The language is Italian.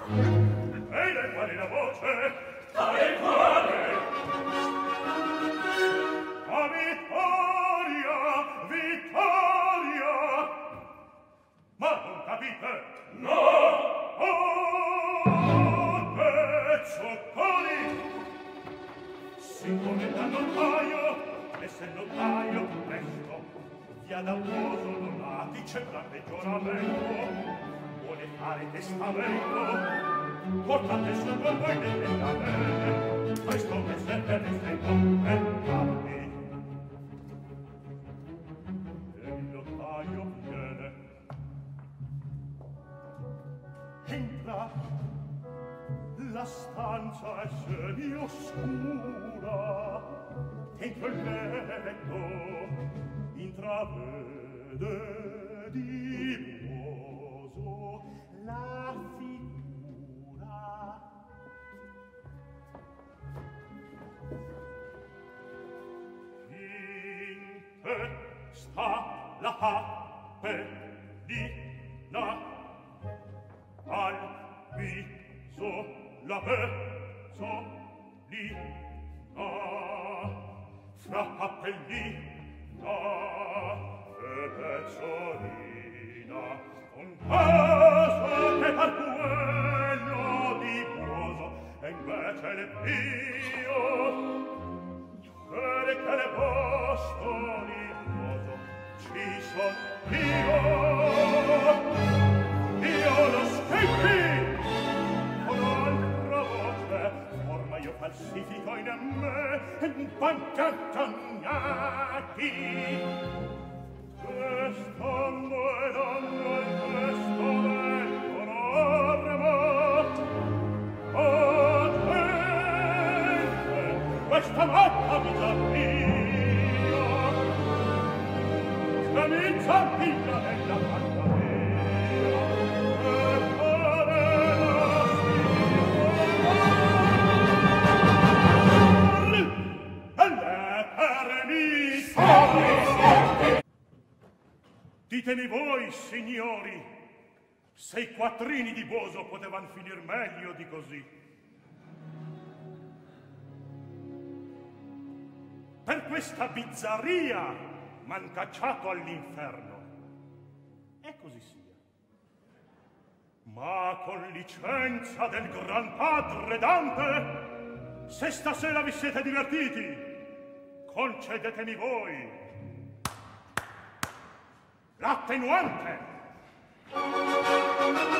Ehi, le quali la voce? Tale quale? A Vittoria, Vittoria! Ma non capite? No! Oh, pezzocconi! Si pone da notaio, e se il notaio presto via da uoso non ha, dice la peggioramento, vuole fare testamento, portate su con voi delle camere, questo mese è ristretto per tardi. E il notaio viene, entra, la stanza è semi-oscura, dentro il letto intravede di muoso la figura. In testa la cappellina, al viso la pezzolina, fra cappellina e pezzolina, un caso che per quello di poso e invece le pio, che le posto di poso ci son io lo scippi con altra voce, forma io falsifico in me pancagnati, che stando e dando in questo vengono ormo potente questa matta bizzarria che mi zampilla nella fantasia. Ditemi voi, signori, se i quattrini di Boso potevan finir meglio di così. Per questa bizzarria m'han cacciato all'inferno. E così sia. Ma con licenza del gran padre Dante, se stasera vi siete divertiti, concedetemi voi l'attenuante.